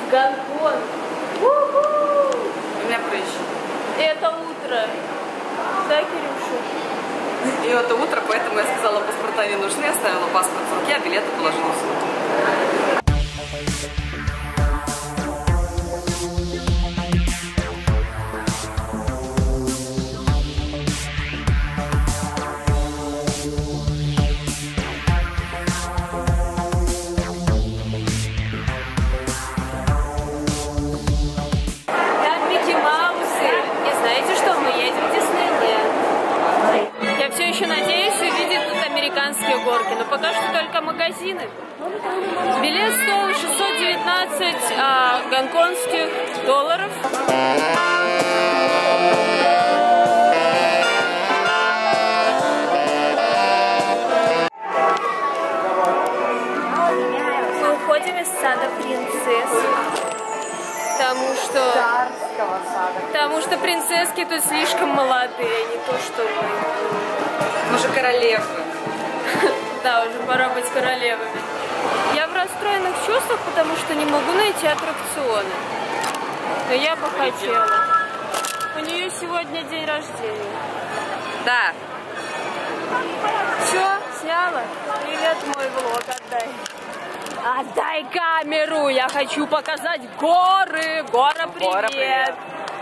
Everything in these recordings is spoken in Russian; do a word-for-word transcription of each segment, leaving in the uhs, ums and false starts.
Гонконг. У меня прыщ. Это утро. Да, Кирюша? И это утро, поэтому я сказала, паспорта не нужны, оставила паспорт в руке, а билеты положила в сумку. Горки, но пока что только магазины. Билет стоил шестьсот девятнадцать а, гонконгских долларов. Мы уходим из сада принцесс, потому что, потому что принцесски тут слишком молодые, не то что мы. Мы же королевы. Да, уже пора быть королевами. Я в расстроенных чувствах, потому что не могу найти аттракционы. Но я бы хотела. У нее сегодня день рождения. Да. Все, сняла? Привет, мой влог, отдай. Отдай камеру, я хочу показать горы. Гора, привет. Гора, привет.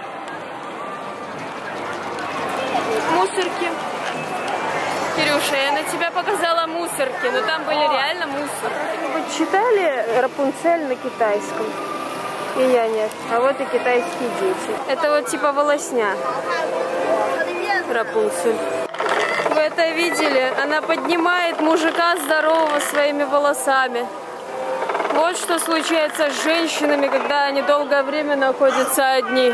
Мусорки. Кирюша, я на тебя показала мусорки, но там были реально мусорки. Вы читали Рапунцель на китайском? И я нет. А вот и китайские дети. Это вот типа волосня. Рапунцель. Вы это видели? Она поднимает мужика здорового своими волосами. Вот что случается с женщинами, когда они долгое время находятся одни.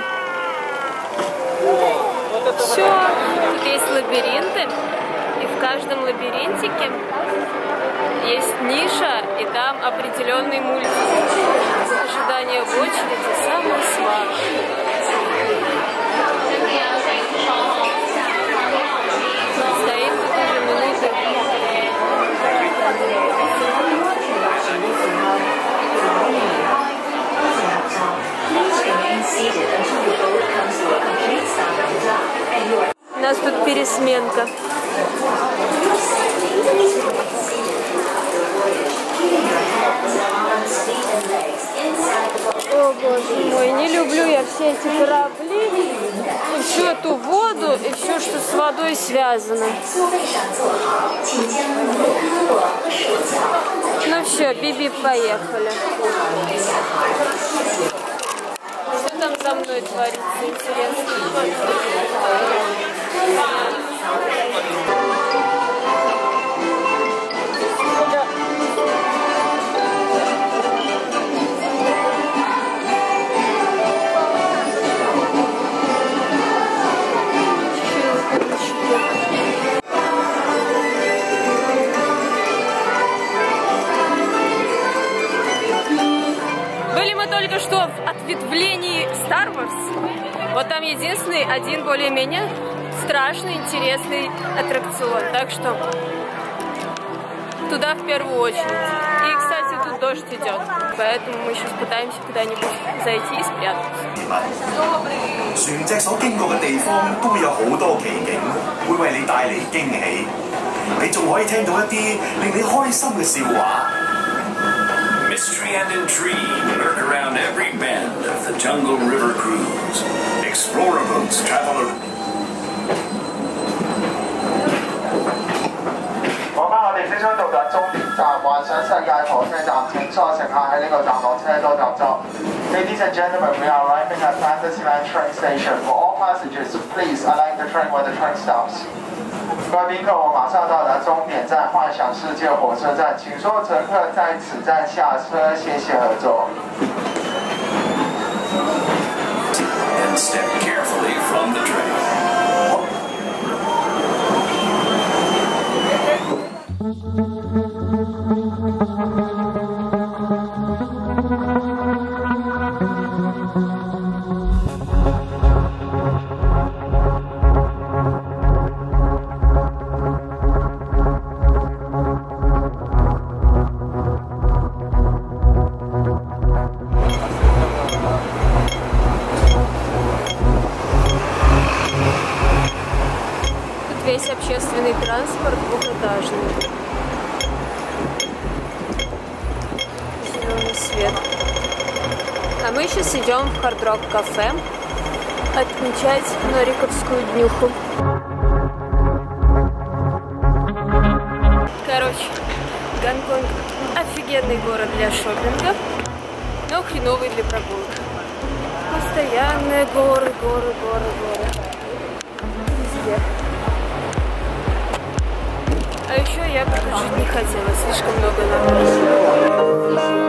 Все. Тут есть лабиринты. И в каждом лабиринтике есть ниша, и там определенный мультик. Ожидание в очереди самое сладкое. Стоим тут уже минуты. У нас тут пересменка. О, боже мой, не люблю я все эти корабли, и всю эту воду, и все, что с водой связано. Ну все, Биби, поехали. Что там за мной творится, интересно? Были мы только что в ответвлении Star Wars. Вот там единственный, один более-менее страшный, интересный аттракцион. Так что туда в первую очередь. И, кстати, тут дождь идет. Поэтому мы сейчас пытаемся куда-нибудь зайти и спрятаться. 船隻所經過嘅地方都有好多奇景，會為你帶嚟驚喜。你仲可以聽到一啲令你開心嘅笑話。Mystery and intrigue lurk around every bend of the Jungle River Cruise. Explorer boats travel. 講返我哋即將到達終點站幻想世界火車站，請所有乘客喺呢個站落車多搭座。Ladies and gentlemen, we are arriving at Fantasyland train station. For all passengers, please align the train when the train stops. 各位宾客，我马上到达终点站幻想世界火车站，请所有乘客在此站下车，谢谢合作。 And step carefully from the train. зеленый свет. А мы сейчас идем в Hard Rock кафе отмечать Нориковскую днюху. Короче, Гонконг офигенный город для шопинга, но хреновый для прогулок. Постоянные горы, горы, горы, горы. Везде. А еще я бы тут жить не хотела, слишком много народу.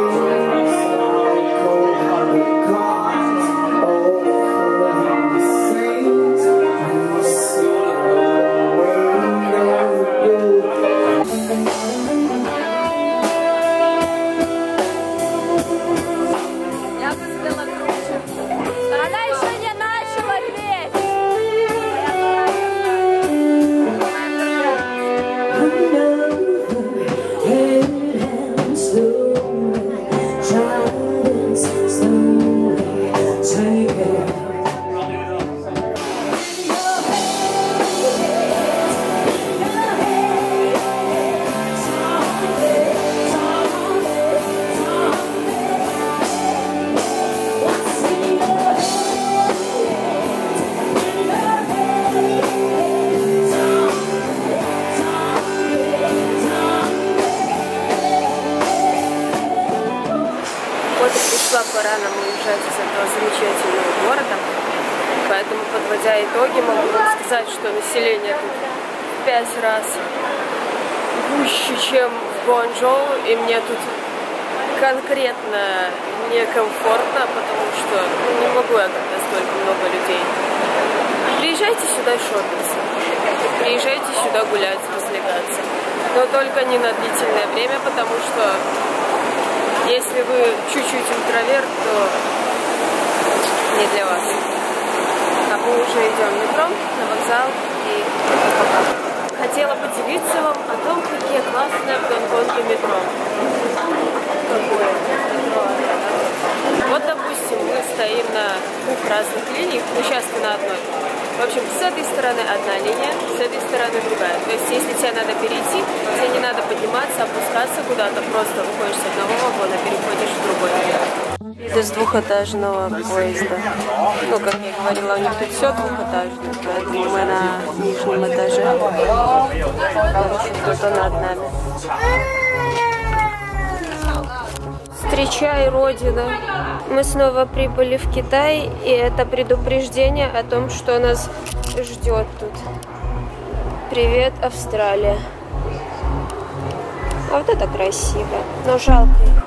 Пришла пора нам уезжать из этого замечательного города, поэтому, подводя итоги, могу вам сказать, что население тут в пять раз гуще, чем в Гуанчжоу, и мне тут конкретно некомфортно, потому что ну, не могу я, когда столько много людей. Приезжайте сюда шопиться, приезжайте сюда гулять, развлекаться, но только не на длительное время, потому что если вы чуть-чуть интроверт, то не для вас. А мы уже идем в метро, на вокзал и хотела поделиться вам о том, какие классные в Гонконге метро. Какое метро? Вот, допустим, мы стоим на двух разных линиях, ну сейчас мы на одной. В общем, с этой стороны одна линия, с этой стороны другая. То есть, если тебе надо перейти, тебе не надо подниматься, опускаться куда-то, просто выходишь с одного вагона, переходишь в другой. Это с двухэтажного поезда. Ну, как я говорила, у них тут все двухэтажное, поэтому мы на нижнем этаже. Тут он над нами. Встречай, Родина! Мы снова прибыли в Китай, и это предупреждение о том, что нас ждет тут. Привет, Австралия. А вот это красиво, но жалко их.